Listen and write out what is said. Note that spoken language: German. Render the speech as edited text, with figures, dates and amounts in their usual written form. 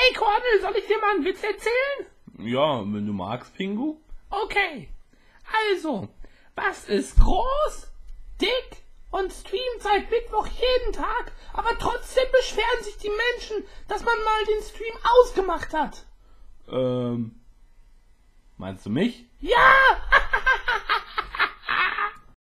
Hey Cornel, soll ich dir mal einen Witz erzählen? Ja, wenn du magst, Pingu. Okay. Also, was ist groß, dick und streamt seit Mittwoch jeden Tag, aber trotzdem beschweren sich die Menschen, dass man mal den Stream ausgemacht hat? Meinst du mich? Ja!